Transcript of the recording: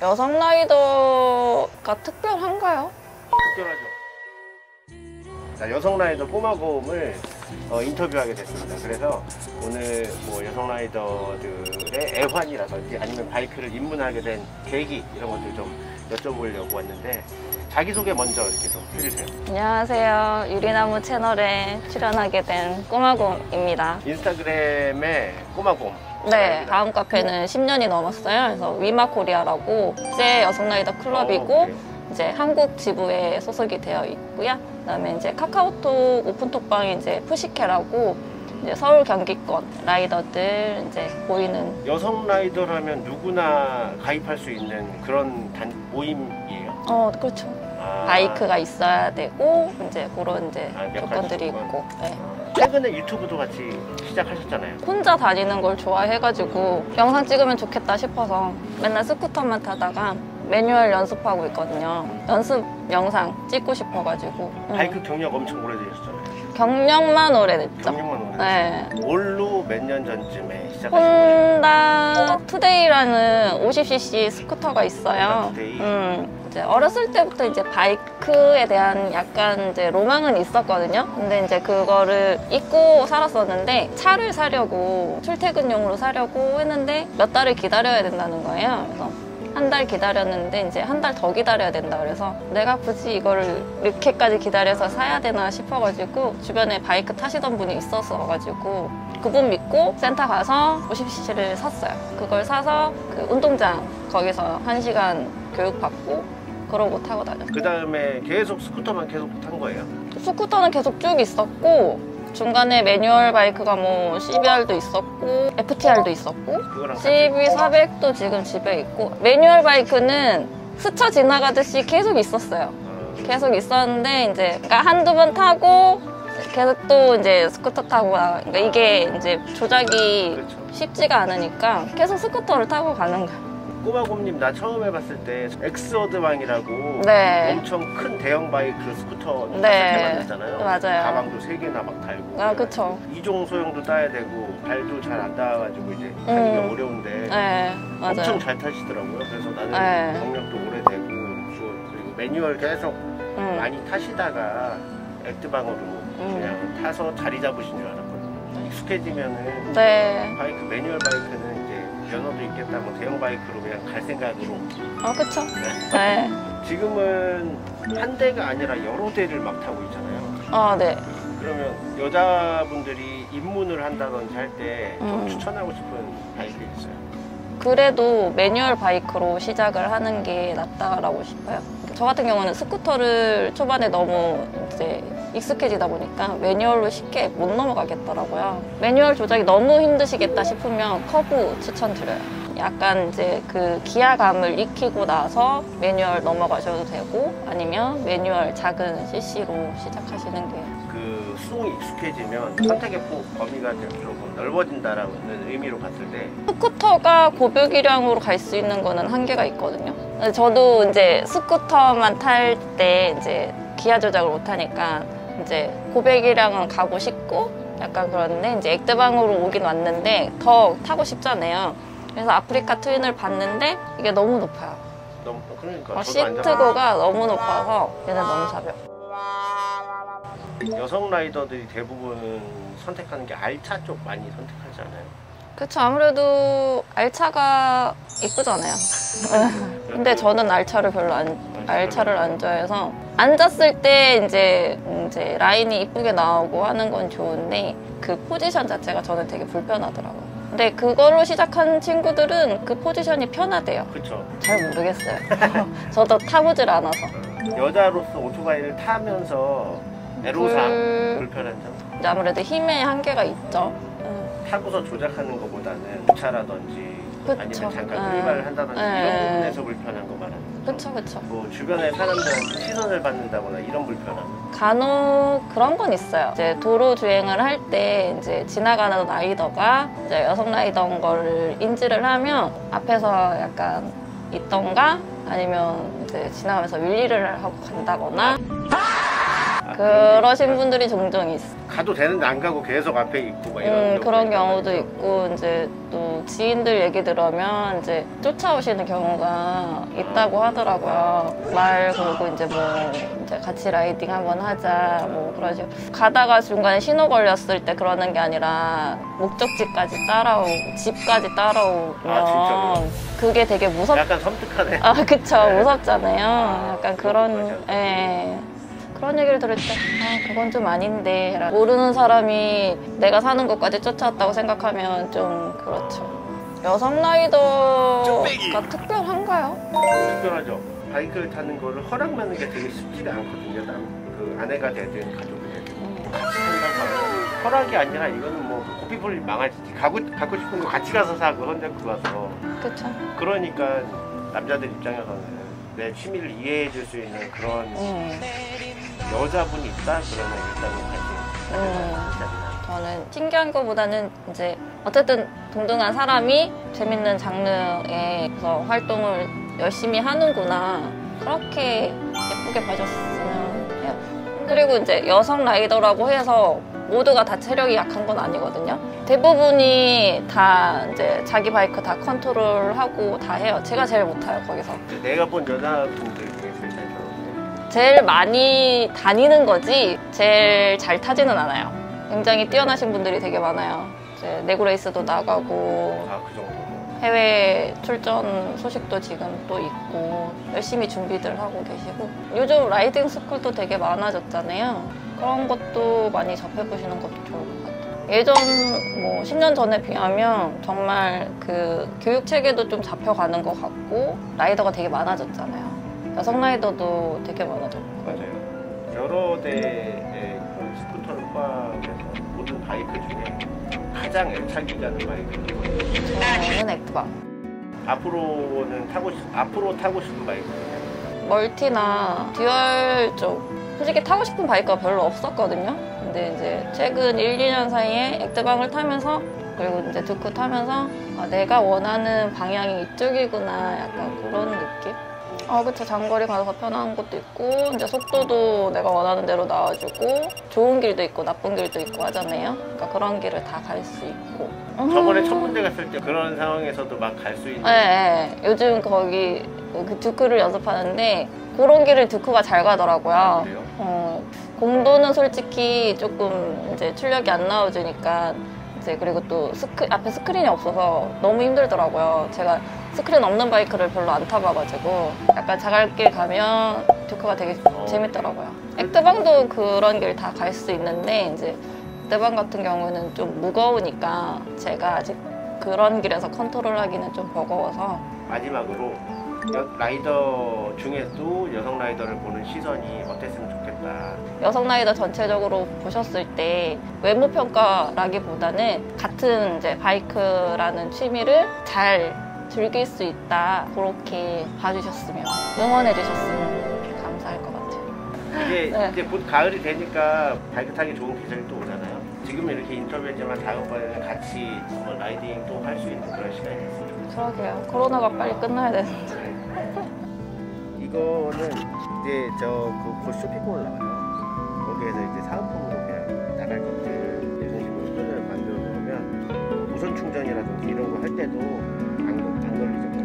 여성 라이더가 특별한가요? 특별하죠. 자, 여성 라이더 꼬마곰을 인터뷰하게 됐습니다. 그래서 오늘 뭐 여성 라이더들의 애환이라든지 아니면 바이크를 입문하게 된 계기 이런 것들 좀 여쭤보려고 왔는데 자기소개 먼저 이렇게 좀 해주세요. 안녕하세요. 유리나무 채널에 출연하게 된 꼬마곰입니다. 인스타그램에 꼬마곰. 네, 다음 카페는 10년이 넘었어요. 그래서 위마코리아라고 국제 여성 라이더 클럽이고 이제 한국 지부에 소속이 되어 있고요. 그다음에 이제 카카오톡 오픈톡방이 이제 푸시케라고 이제 서울 경기권 라이더들 이제 보이는 여성 라이더라면 누구나 가입할 수 있는 그런 모임이에요? 그렇죠. 바이크가 있어야 되고 이제 그런 이제 몇 조건들이 가지 있고. 네. 최근에 유튜브도 같이 시작하셨잖아요. 혼자 다니는 걸 좋아해가지고 영상 찍으면 좋겠다 싶어서 맨날 스쿠터만 타다가 매뉴얼 연습하고 있거든요. 연습 영상 찍고 싶어가지고. 바이크 경력 엄청 오래되셨잖아요. 경력만 오래됐죠. 경력만 오래됐죠. 네. 뭘로 몇 년 전쯤에 시작하신 거예요? 혼다 투데이라는 50cc 스쿠터가 있어요. 투데이. 이제 어렸을 때부터 이제 바이크에 대한 약간 이제 로망은 있었거든요. 근데 이제 그거를 잊고 살았었는데 차를 사려고 출퇴근용으로 사려고 했는데 몇 달을 기다려야 된다는 거예요. 그래서 한 달 기다렸는데 이제 한 달 더 기다려야 된다 그래서 내가 굳이 이거를 이렇게까지 기다려서 사야 되나 싶어가지고 주변에 바이크 타시던 분이 있었어가지고 그분 믿고 센터 가서 50cc를 샀어요. 그걸 사서 그 운동장 거기서 1시간 교육받고 그러고 타고 다녔어요. 그 다음에 계속 스쿠터만 계속 탄 거예요? 스쿠터는 계속 쭉 있었고 중간에 매뉴얼 바이크가 뭐 CBR도 있었고 FTR도 있었고 CB400도 지금 집에 있고 매뉴얼 바이크는 스쳐 지나가듯이 계속 있었어요. 계속 있었는데 이제 그러니까 한두 번 타고 계속 또 이제 스쿠터 타고 그러니까 이게 이제 조작이 그렇죠. 쉽지가 않으니까 계속 스쿠터를 타고 가는 거예요. 꼬마곰님 나 처음 해봤을 때 엑스어드방이라고 네. 엄청 큰 대형 바이크 스쿠터 네. 만들었잖아요. 맞아요. 가방도 3개나 막 달고 그쵸. 이종 소형도 따야 되고 발도 잘 안 닿아가지고 이제 타기가 어려운데 네, 맞아요. 엄청 잘 타시더라고요. 그래서 나는 네. 경력도 오래되고 그리고 매뉴얼 계속 많이 타시다가 액트방으로 그냥 타서 자리 잡으신 줄 알았거든요. 익숙해지면은 네. 바이크 매뉴얼 바이크는 면허도 있겠다, 뭐 대형 바이크로 그냥 갈 생각으로. 그쵸. 네. 지금은 한 대가 아니라 여러 대를 막 타고 있잖아요. 네. 그러면 여자분들이 입문을 한다든지 할 때 좀 추천하고 싶은 바이크 있어요? 그래도 매뉴얼 바이크로 시작을 하는 게 낫다라고 싶어요. 저 같은 경우는 스쿠터를 초반에 너무 이제 익숙해지다 보니까 매뉴얼로 쉽게 못 넘어가겠더라고요. 매뉴얼 조작이 너무 힘드시겠다 싶으면 커브 추천드려요. 약간 이제 그 기아감을 익히고 나서 매뉴얼 넘어가셔도 되고 아니면 매뉴얼 작은 CC로 시작하시는 게 그 수동이 익숙해지면 선택의 범위가 좀 넓어진다라는 의미로 봤을 때 스쿠터가 고뷰기량으로 갈 수 있는 거는 한계가 있거든요. 저도 이제 스쿠터만 탈 때 이제 기아 조작을 못 하니까 이제 고배기량은 가고 싶고 약간 그런데 이제 액드방으로 오긴 왔는데 더 타고 싶잖아요. 그래서 아프리카 트윈을 봤는데 이게 너무 높아요. 그러니까 시트고가 너무 높아서 얘는 너무 가벼워. 여성 라이더들이 대부분 선택하는 게 알차 쪽 많이 선택하잖아요. 그쵸. 아무래도 알차가 이쁘잖아요. 근데 저는 알차를 별로 알차를 안 좋아해서 앉았을 때 이제 라인이 이쁘게 나오고 하는 건 좋은데 그 포지션 자체가 저는 되게 불편하더라고요. 근데 그걸로 시작한 친구들은 그 포지션이 편하대요. 그쵸. 잘 모르겠어요. 저도 타보질 않아서. 여자로서 오토바이를 타면서 애로사항, 불편한 점? 아무래도 힘의 한계가 있죠. 타고서 조작하는 것보다는 주차라든지 아니면 잠깐 출발을 한다든지 이런 부분에서 불편한 거 말하는 거죠. 그쵸. 뭐 주변의 사람들한테 시선을 받는다거나 이런 불편함. 간혹 그런 건 있어요. 이제 도로 주행을 할 때 이제 지나가는 라이더가 이제 여성 라이더인 걸 인지를 하면 앞에서 약간 있던가 아니면 이제 지나가면서 윌리를 하고 간다거나 그러신 분들이 종종 있어. 가도 되는데 안 가고 계속 앞에 있고 막 이런 그런 경우가 경우도 있단 있고, 이제 또 지인들 얘기 들으면 이제 쫓아오시는 경우가 있다고 하더라고요. 말 걸고 이제 뭐 이제 같이 라이딩 한번 하자 뭐 그런 식으로. 가다가 중간에 신호 걸렸을 때 그러는 게 아니라 목적지까지 따라오고 집까지 따라오면 진짜로요? 그게 되게 약간 섬뜩하네. 아, 그쵸. 네. 무섭잖아요. 약간 그런, 예. 그런 얘기를 들을 때, 아, 그건 좀 아닌데. 모르는 사람이 내가 사는 곳까지 쫓아왔다고 생각하면 좀 그렇죠. 여성 라이더가 특별한가요? 특별하죠. 바이크를 타는 거를 허락받는 게 되게 쉽지가 않거든요. 그 아내가 되든 가족이 되든 같이 산다고 하면 허락이 아니라 이거는 뭐 고삐폴리 망하지. 갖고 싶은 거 같이 가서 사고 혼자 갖고 가서. 그쵸. 그러니까 남자들 입장에서는 내 취미를 이해해 줄 수 있는 그런 여자분이 있다? 그러면 일단은 관심 저는 신기한 것보다는 이제 어쨌든 동등한 사람이 재밌는 장르에서 활동을 열심히 하는구나. 그렇게 예쁘게 봐줬으면 해요. 그리고 이제 여성 라이더라고 해서 모두가 다 체력이 약한 건 아니거든요. 대부분이 다 이제 자기 바이크 다 컨트롤하고 다 해요. 제가 제일 못해요, 거기서. 내가 본 여자분들 중에 제일 잘 타는데 제일 많이 다니는 거지 제일 잘 타지는 않아요. 굉장히 뛰어나신 분들이 되게 많아요. 이제 내구 레이스도 나가고 그 정도. 해외 출전 소식도 지금 또 있고 열심히 준비들 하고 계시고 요즘 라이딩 스쿨도 되게 많아졌잖아요. 그런 것도 많이 접해보시는 것도 좋을 것 같아요. 예전 뭐 10년 전에 비하면 정말 그 교육 체계도 좀 잡혀가는 것 같고 라이더가 되게 많아졌잖아요. 여성 라이더도 되게 많아졌고. 맞아요. 여러 대의 그런 스쿠터를 포함해서 모든 바이크 중에 가장 애착이 가는 바이크는 저는 액티바. 앞으로 타고 싶은 바이크예요. 멀티나 듀얼 쪽 솔직히 타고 싶은 바이크가 별로 없었거든요. 근데 이제 최근 1, 2년 사이에 액트방을 타면서 그리고 이제 듀크 타면서 아, 내가 원하는 방향이 이쪽이구나 약간 그런 느낌? 그쵸. 장거리 가서 편한 것도 있고 이제 속도도 내가 원하는 대로 나와주고 좋은 길도 있고 나쁜 길도 있고 하잖아요. 그러니까 그런 길을 다 갈 수 있고. 저번에 첫 군데 갔을 때 그런 상황에서도 막 갈 수 있는. 네, 요즘 거기 그 듀크를 연습하는데 그런 길을 듀크가 잘 가더라고요. 그래요? 공도는 솔직히 조금 이제 출력이 안 나와주니까 이제 그리고 또 앞에 스크린이 없어서 너무 힘들더라고요. 제가 스크린 없는 바이크를 별로 안 타봐가지고 약간 자갈길 가면 듀크가 되게 재밌더라고요. 액트방도 그런 길 다 갈 수 있는데 이제 액트방 같은 경우는 좀 무거우니까 제가 아직 그런 길에서 컨트롤하기는 좀 버거워서. 마지막으로 라이더 중에도 여성 라이더를 보는 시선이 어땠으면 좋겠다. 여성 라이더 전체적으로 보셨을 때 외모 평가라기보다는 같은 이제 바이크라는 취미를 잘 즐길 수 있다 그렇게 봐주셨으면 응원해 주셨으면 감사할 것 같아요. 이제 곧 가을이 되니까 바이크 타기 좋은 계절이 또 오잖아요. 지금 이렇게 인터뷰했지만 다음번에는 같이 한번 라이딩 또 할 수 있는 그런 시간이 됐으면 좋겠어요. 그러게요. 코로나가 빨리 끝나야 되는데. 이거는 이제 곧 쇼핑몰 나와요. 거기에서 이제 사은품으로 그냥 나갈 것들 이런 식으로 끈을 만들어 놓으면 무선 충전이라든지 이런 거 할 때도 안 걸리죠.